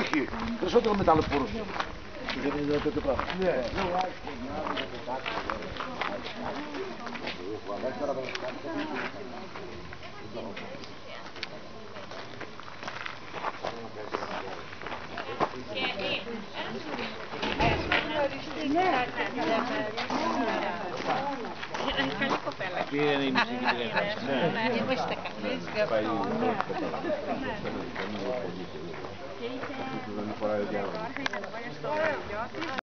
Όχι, περισσότερο μεταλλοπόρους. Γιατί δεν είναι τέτοιο πράγμα. Ναι. Καλή κοπέλα. Είναι η μισή γυναίκα. Είμαστε καλές. Και είχε